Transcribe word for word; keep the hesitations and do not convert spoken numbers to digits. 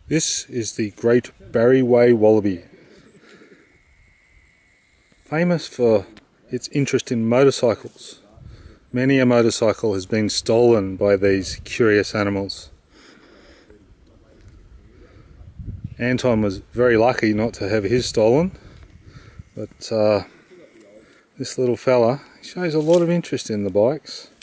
This is the great Barry Way Wallaby, famous for its interest in motorcycles. Many a motorcycle has been stolen by these curious animals. Anton was very lucky not to have his stolen, but uh, this little fella shows a lot of interest in the bikes.